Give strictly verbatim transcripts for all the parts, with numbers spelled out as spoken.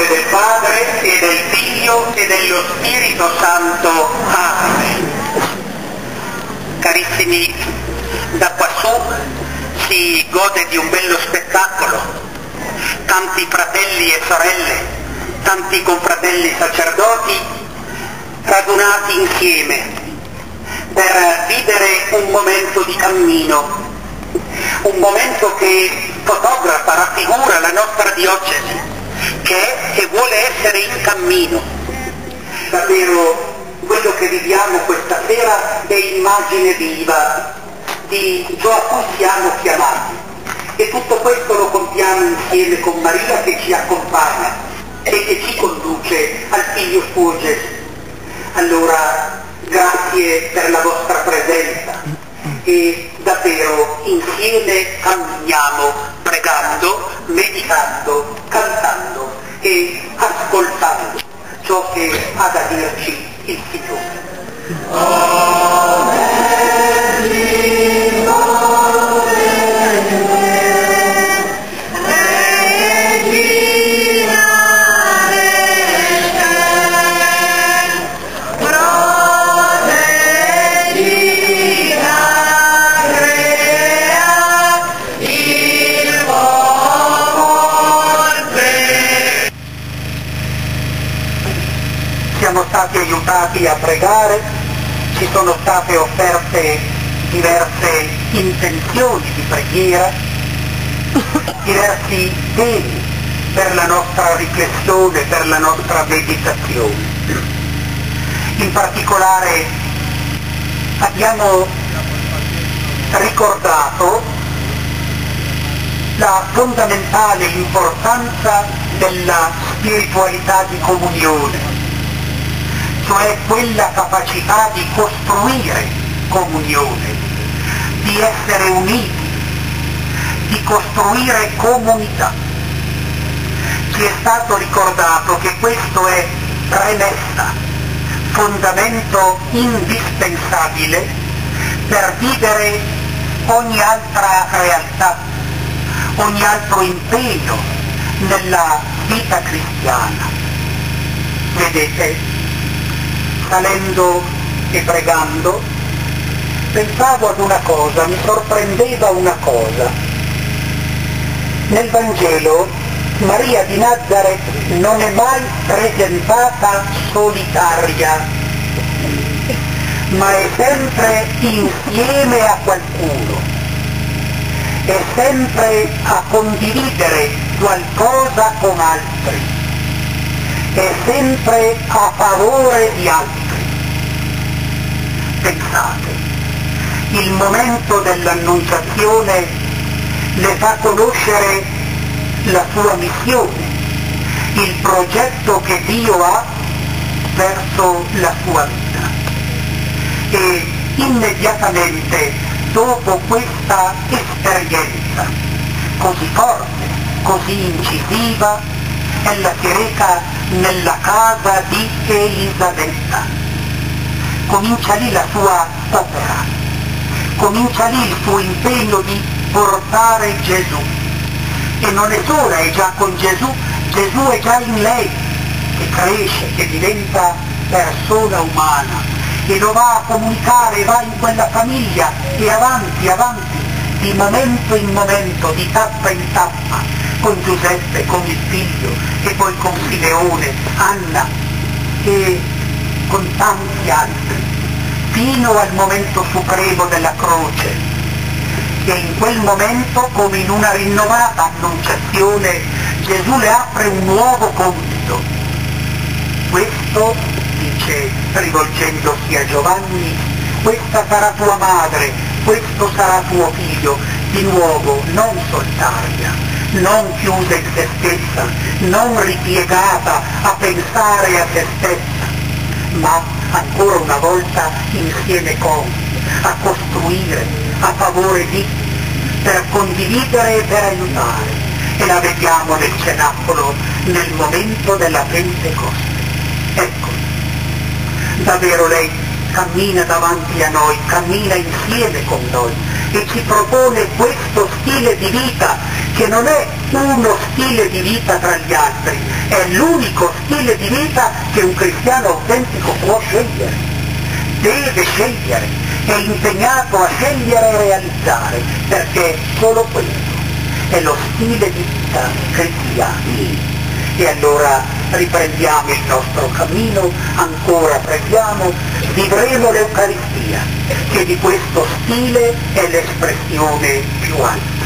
nome del Padre e del Figlio e dello Spirito Santo. Amen. Carissimi, da quassù si gode di un bello spettacolo, tanti fratelli e sorelle, tanti confratelli sacerdoti radunati insieme per vivere un momento di cammino, un momento che fotografa, raffigura la nostra diocesi, che è e vuole essere in cammino. Davvero quello che viviamo questa sera è immagine viva di ciò a cui siamo chiamati, e tutto questo lo compiamo insieme con Maria che ci accompagna e che ci conduce al Figlio suo Gesù. Allora, grazie per la vostra presenza e davvero insieme camminiamo pregando, meditando, cantando e ascoltando ciò che ha da dirci il Signore. Siamo stati aiutati a pregare, ci sono state offerte diverse intenzioni di preghiera, diversi temi per la nostra riflessione, per la nostra meditazione. In particolare abbiamo ricordato la fondamentale importanza della spiritualità di comunione, cioè quella capacità di costruire comunione, di essere uniti, di costruire comunità. Ci è stato ricordato che questo è premessa, fondamento indispensabile per vivere ogni altra realtà, ogni altro impegno nella vita cristiana. Vedete, salendo e pregando, pensavo ad una cosa, mi sorprendeva una cosa. Nel Vangelo Maria di Nazaret non è mai presentata solitaria, ma è sempre insieme a qualcuno, è sempre a condividere qualcosa con altri, è sempre a favore di altri. Pensate, il momento dell'annunciazione le fa conoscere la sua missione, il progetto che Dio ha verso la sua vita. E immediatamente dopo questa esperienza così forte, così incisiva, ella si reca nella casa di Elisabetta. Comincia lì la sua opera, comincia lì il suo impegno di portare Gesù. E non è sola, è già con Gesù, Gesù è già in lei, che cresce, che diventa persona umana, e lo va a comunicare, va in quella famiglia, e avanti, avanti, di momento in momento, di tappa in tappa, con Giuseppe, con il figlio, e poi con Simeone, Anna, e con tanti altri, fino al momento supremo della croce. E in quel momento, come in una rinnovata annunciazione, Gesù le apre un nuovo compito. Questo, dice rivolgendosi a Giovanni, questa sarà tua madre, questo sarà tuo figlio, di nuovo non solitaria, non chiusa in se stessa, non ripiegata a pensare a se stessa, ma ancora una volta insieme con, a costruire, a favore di, per condividere e per aiutare. E la vediamo nel cenacolo nel momento della Pentecoste. Ecco, davvero lei cammina davanti a noi, cammina insieme con noi e ci propone questo stile di vita che non è uno stile di vita tra gli altri, è l'unico stile di vita che un cristiano autentico può scegliere, deve scegliere, è impegnato a scegliere e realizzare, perché solo questo è lo stile di vita cristiano. E allora riprendiamo il nostro cammino, ancora preghiamo, vivremo l'Eucaristia, che di questo stile è l'espressione più alta.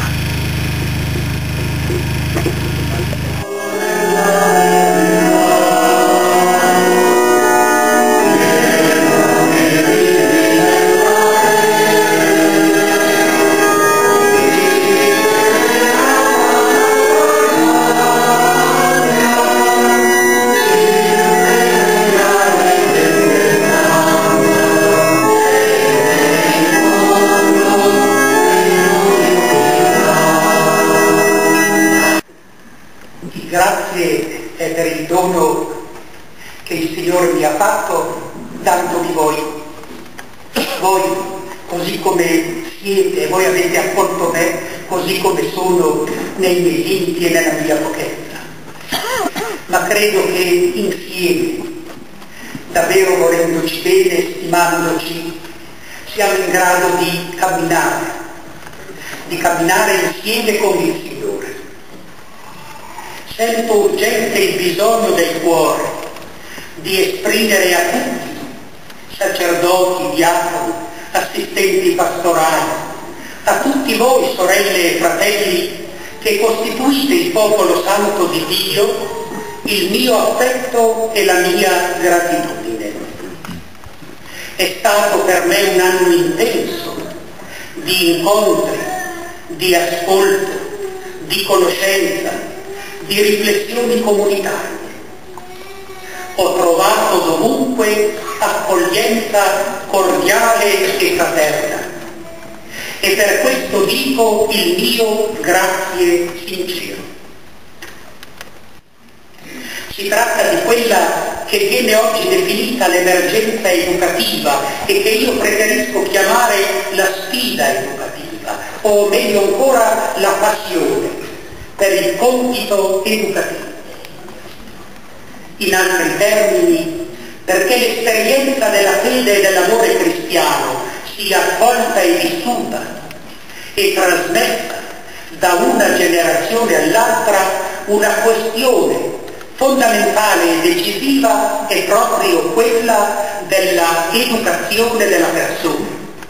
Grazie è per il dono che il Signore mi ha fatto, dando di voi. Voi, così come siete, e voi avete accolto me, così come sono nei miei limiti e nella mia pochezza. Ma credo che insieme, davvero volendoci bene, stimandoci, siamo in grado di camminare, di camminare insieme con il Signore. Sento urgente il bisogno del cuore di esprimere a tutti, sacerdoti, diaconi, assistenti pastorali, a tutti voi, sorelle e fratelli, che costituite il popolo santo di Dio, il mio affetto e la mia gratitudine. È stato per me un anno intenso di incontri, di ascolto, di conoscenza, di riflessioni comunitarie. Ho trovato dovunque accoglienza cordiale e fraterna e per questo dico il mio grazie sincero. Si tratta di quella che viene oggi definita l'emergenza educativa e che io preferisco chiamare la sfida educativa, o meglio ancora la passione per il compito educativo. In altri termini, perché l'esperienza della fede e dell'amore cristiano sia accolta e vissuta e trasmessa da una generazione all'altra, una questione fondamentale e decisiva è proprio quella della educazione della persona.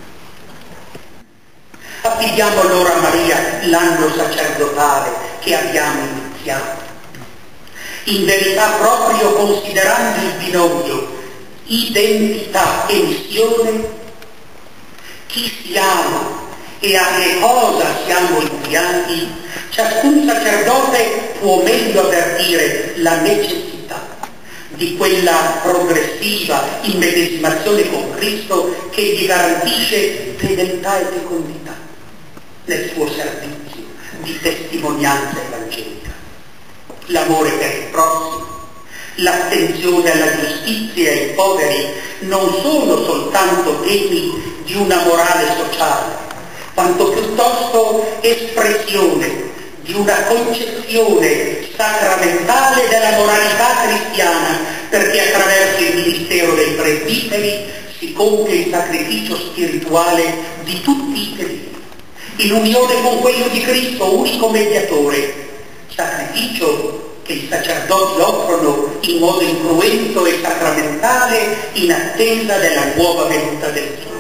Affidiamo allora a Maria l'anno sacerdotale che abbiamo iniziato, in verità proprio considerando il binomio identità e missione, chi siamo e a che cosa siamo inviati, ciascun sacerdote può meglio avvertire la necessità di quella progressiva immedesimazione con Cristo che gli garantisce fedeltà e fecondità nel suo servizio di testimonianza evangelica. L'amore per il prossimo, l'attenzione alla giustizia e ai poveri non sono soltanto temi di una morale sociale, quanto piuttosto espressione di una concezione sacramentale della moralità cristiana, perché attraverso il ministero dei presbiteri si compie il sacrificio spirituale di tutti i fedeli, in unione con quello di Cristo, unico mediatore, sacrificio che i sacerdoti offrono in modo incruento e sacramentale in attesa della nuova venuta del Signore.